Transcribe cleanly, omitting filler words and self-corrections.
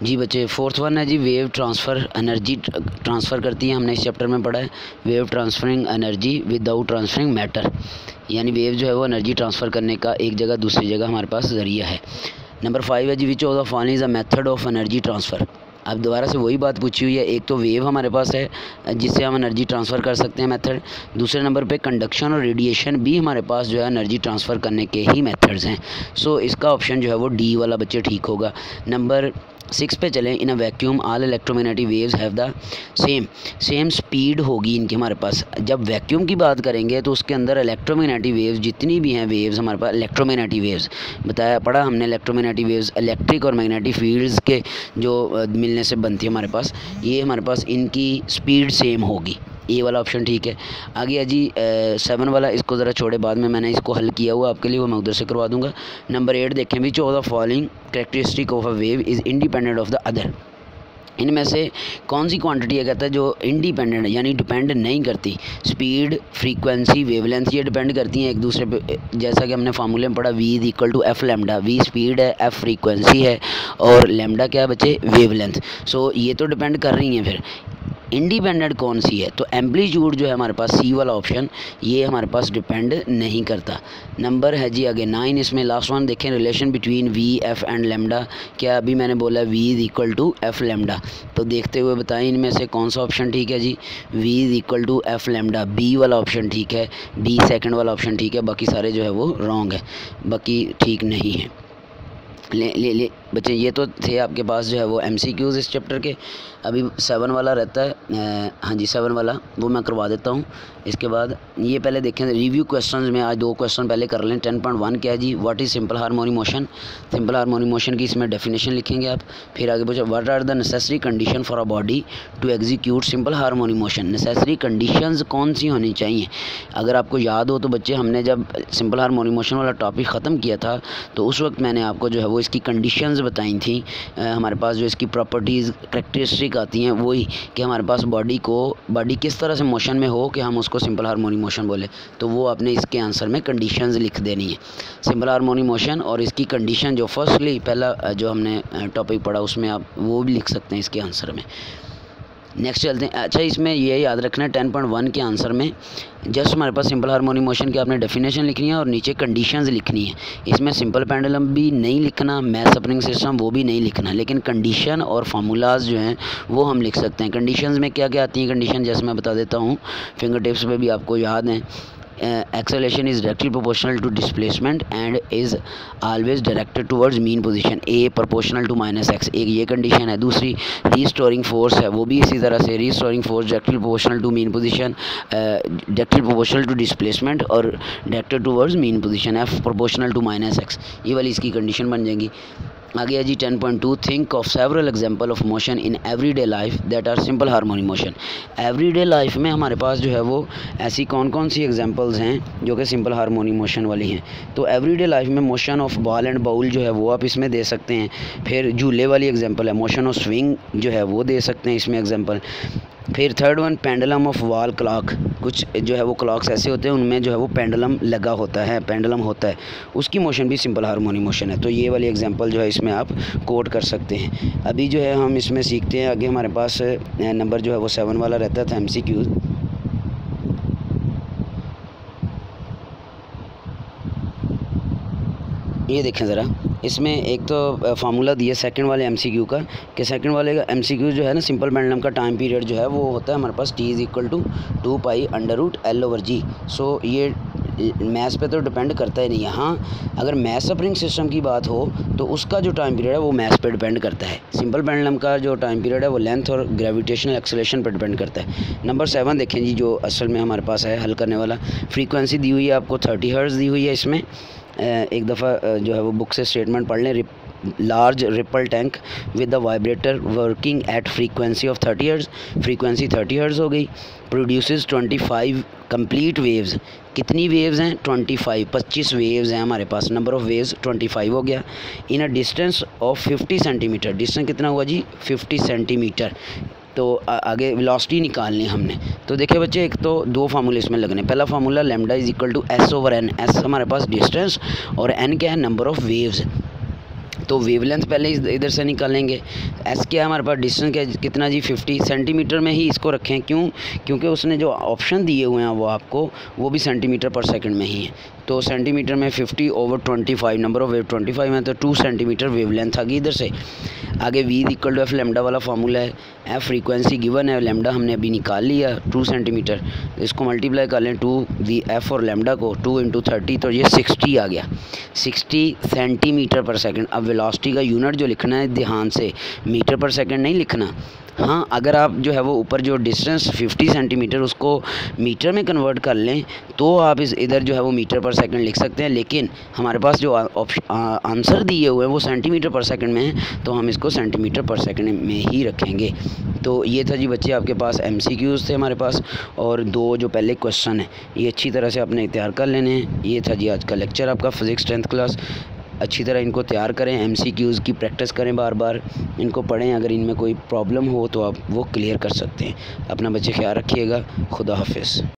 जी बच्चे, fourth one है जी वेव ट्रांसफ़र, एनर्जी ट्रांसफ़र करती है। हमने इस चैप्टर में पढ़ा है wave transferring energy without transferring matter, यानी वेव जो है वो एनर्जी ट्रांसफ़र करने का एक जगह दूसरी जगह हमारे पास ज़रिया है। नंबर 5 है जी which of the following is a method of energy transfer. अब दोबारा से वही बात पूछी हुई है, एक तो वेव हमारे पास है जिससे हम एनर्जी ट्रांसफ़र कर सकते हैं मेथड, दूसरे नंबर पे कंडक्शन और रेडिएशन भी हमारे पास जो है एनर्जी ट्रांसफ़र करने के ही मेथड्स हैं। सो इसका ऑप्शन जो है वो डी वाला बच्चे ठीक होगा। नंबर 6 पे चलें। In a vacuum all electromagnetic waves have the same speed होगी इनकी हमारे पास। जब वैक्यूम की बात करेंगे तो उसके अंदर इलेक्ट्रोमैग्नेटिक वेव्स जितनी भी हैं वेव्स हमारे पास, इलेक्ट्रोमैग्नेटिक वेव्स बताया पढ़ा हमने, इलेक्ट्रोमैग्नेटिक वेव्स इलेक्ट्रिक और मैग्नेटिक फील्ड्स के जो मिलने से बनती है हमारे पास, ये हमारे पास इनकी स्पीड सेम होगी। ए वाला ऑप्शन ठीक है। आगे है जी 7 वाला, इसको ज़रा छोड़े, बाद में मैंने इसको हल किया हुआ आपके लिए, वो मैं उधर से करवा दूंगा। नंबर 8 देखें, which of the following characteristic of a wave is independent of the other. इनमें से कौन सी क्वांटिटी है कहता है जो इंडिपेंडेंट यानी डिपेंड नहीं करती। स्पीड, फ्रीक्वेंसी, वेवलेंथ ये डिपेंड करती हैं एक दूसरे पे, जैसा कि हमने फार्मूले में पढ़ा V is equal to F lambda. V speed है, एफ फ्रीक्वेंसी है और लैम्डा क्या बचे, वेवलेंथ। सो ये तो डिपेंड कर रही हैं। फिर इंडिपेंडेंट कौन सी है, तो एम्पलीट्यूड जो है हमारे पास सी वाला ऑप्शन, ये हमारे पास डिपेंड नहीं करता। नंबर है जी आगे 9, इसमें लास्ट वन देखें, relation between V F and lambda. क्या अभी मैंने बोला V is equal to F lambda, तो देखते हुए बताएं इनमें से कौन सा ऑप्शन ठीक है जी। V is equal to F lambda, B वाला ऑप्शन ठीक है, बी सेकंड वाला ऑप्शन ठीक है, बाकी सारे जो है वो रॉन्ग है, बाकी ठीक नहीं है। ले बच्चे, ये तो थे आपके पास जो है वो MCQs इस चैप्टर के। अभी 7 वाला रहता है, हाँ जी 7 वाला वो मैं करवा देता हूँ। इसके बाद ये पहले देखें रिव्यू क्वेश्चंस में, आज 2 क्वेश्चन पहले कर लें। 10.1 क्या है जी, what is simple harmonic motion. Simple harmonic motion की इसमें डेफिनेशन लिखेंगे आप। फिर आगे पूछा what are the necessary condition for a body to execute simple harmonic motion. Necessary conditions कौन सी होनी चाहिए। अगर आपको याद हो तो बच्चे, हमने जब सिंपल हार्मोनिक मोशन वाला टॉपिक ख़त्म किया था तो उस वक्त मैंने आपको जो है वो इसकी कंडीशंस बताई थी। हमारे पास जो इसकी प्रॉपर्टीज़ करैक्टरिस्टिक आती हैं वही कि हमारे पास बॉडी किस तरह से मोशन में हो कि हम उसको सिंपल हार्मोनिक मोशन बोले, तो वो आपने इसके आंसर में कंडीशंस लिख देनी है। सिंपल हार्मोनिक मोशन और इसकी कंडीशन जो फर्स्टली पहला जो हमने टॉपिक पढ़ा उसमें आप वो भी लिख सकते हैं इसके आंसर में। नेक्स्ट चलते हैं। अच्छा, इसमें ये याद रखना है 10.1 के आंसर में जस्ट हमारे पास सिंपल हार्मोनिक मोशन की आपने डेफिनेशन लिखनी है और नीचे कंडीशंस लिखनी है। इसमें सिंपल पेंडुलम भी नहीं लिखना, मैथ स्प्रिंग सिस्टम वो भी नहीं लिखना, लेकिन कंडीशन और फार्मूलाज जो हैं वो हम लिख सकते हैं। कंडीशंस में क्या क्या आती हैं कंडीशन, जैसे मैं बता देता हूँ, फिंगर टिप्स पे भी आपको याद है। Acceleration is directly proportional to displacement and is always directed towards mean position, A proportional to -x, एक ये कंडीशन है। दूसरी रीस्टोरिंग फोर्स है, वो भी इसी तरह से restoring force directly proportional to mean position, directly proportional to displacement और directed towards mean position, F proportional to -x, ये वाली इसकी कंडीशन बन जाएगी। आगे है जी 10.2, think of several example of motion in everyday life that are simple harmonic motion. Everyday life में हमारे पास जो है वो ऐसी कौन कौन सी एग्जांपल्स हैं जो कि सिंपल हार्मोनिक मोशन वाली हैं। तो एवरीडे लाइफ में motion of ball and bowl जो है वो आप इसमें दे सकते हैं। फिर झूले वाली एग्जांपल है, मोशन ऑफ स्विंग जो है वो दे सकते हैं इसमें एग्जांपल। फिर third one pendulum of wall clock, कुछ जो है वो क्लॉक्स ऐसे होते हैं उनमें जो है वो पेंडुलम लगा होता है, पेंडुलम होता है, उसकी मोशन भी सिंपल हार्मोनिक मोशन है। तो ये वाली एग्जांपल जो है इसमें आप कोट कर सकते हैं। अभी जो है हम इसमें सीखते हैं आगे, हमारे पास नंबर जो है वो 7 वाला रहता था MCQ। ये देखें ज़रा, इसमें एक तो फार्मूला दिया सेकंड वाले MCQ का कि सेकंड वाले का MCQ जो है ना, सिंपल पेंडुलम का टाइम पीरियड जो है वो होता है हमारे पास T is equal to 2π√L/G। सो ये मैथ्स पे तो डिपेंड करता ही नहीं है। हाँ, अगर मैथ स्प्रिंग सिस्टम की बात हो तो उसका जो टाइम पीरियड है वो मैथ्स पे डिपेंड करता है। सिंपल पेंडुलम का जो टाइम पीरियड है वो लेंथ और ग्रेविटेशनल एक्सेलरेशन पर डिपेंड करता है। नंबर 7 देखें जी, जो असल में हमारे पास है हल करने वाला। फ्रीक्वेंसी दी हुई है आपको 30 हर्ट्ज़ दी हुई है। इसमें एक दफ़ा जो है वो बुक से स्टेटमेंट पढ़ लें। Large ripple tank with the vibrator working at frequency of 30 hertz, frequency 30 hertz हो गई, प्रोड्यूसेस 25 कंप्लीट वेव्स। कितनी वेव्स हैं, 25 वेव्स हैं हमारे पास, नंबर ऑफ़ वेव्स 25 हो गया। In a distance of 50 centimetre, distance कितना हुआ जी 50 सेंटीमीटर। तो आगे वेलोसिटी निकालनी हमने। तो देखिए बच्चे, एक तो 2 फार्मूले इसमें लगने। पहला formula lambda is equal to S/N, S हमारे पास डिस्टेंस और N क्या है, नंबर ऑफ़ वेव्स। तो वेवलेंथ पहले इधर से निकालेंगे। एस क्या है हमारे पास, डिस्टेंस क्या कितना जी 50 सेंटीमीटर में ही इसको रखें। क्यों? क्योंकि उसने जो ऑप्शन दिए हुए हैं वो आपको वो भी सेंटीमीटर पर सेकंड में ही है। तो सेंटीमीटर में 50/25 नंबर ऑफ वेव 25 है, तो 2 सेंटीमीटर वेवलेंथ आ गई इधर से। आगे v equal to F lambda वाला फार्मूला है। एफ फ्रीक्वेंसी गिवन है, लेमडा हमने अभी निकाल लिया 2 सेंटीमीटर। इसको मल्टीप्लाई कर लें 2 वी एफ और लेमडा को 2 × 30, तो ये 60 आ गया, 60 सेंटीमीटर पर सेकंड। अब वेलोसिटी का यूनिट जो लिखना है ध्यान से, मीटर पर सेकंड नहीं लिखना। हाँ, अगर आप जो है वो ऊपर जो डिस्टेंस 50 सेंटीमीटर उसको मीटर में कन्वर्ट कर लें तो आप इधर जो है वो मीटर पर सेकंड लिख सकते हैं, लेकिन हमारे पास जो आंसर दिए हुए हैं वो सेंटीमीटर पर सेकंड में है, तो हम इसको सेंटीमीटर पर सेकंड में ही रखेंगे। तो ये था जी बच्चे आपके पास MCQs थे हमारे पास, और 2 जो पहले क्वेश्चन है ये अच्छी तरह से आपने तैयार कर लेने हैं। ये था जी आज का लेक्चर आपका फिज़िक्स 10th क्लास। अच्छी तरह इनको तैयार करें, MCQs की प्रैक्टिस करें, बार बार इनको पढ़ें। अगर इनमें कोई प्रॉब्लम हो तो आप वो क्लियर कर सकते हैं। अपना बच्चे ख्याल रखिएगा। खुदा हाफिज़।